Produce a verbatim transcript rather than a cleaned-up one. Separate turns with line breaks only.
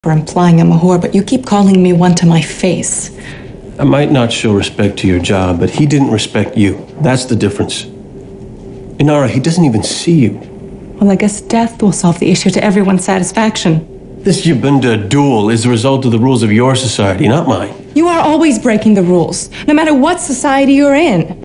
for implying I'm a whore, but you keep calling me one to my face.
I might not show respect to your job, but he didn't respect you. That's the difference. Inara, he doesn't even see you.
Well, I guess death will solve the issue to everyone's satisfaction.
This Yabunda duel is the result of the rules of your society, not mine.
You are always breaking the rules, no matter what society you're in.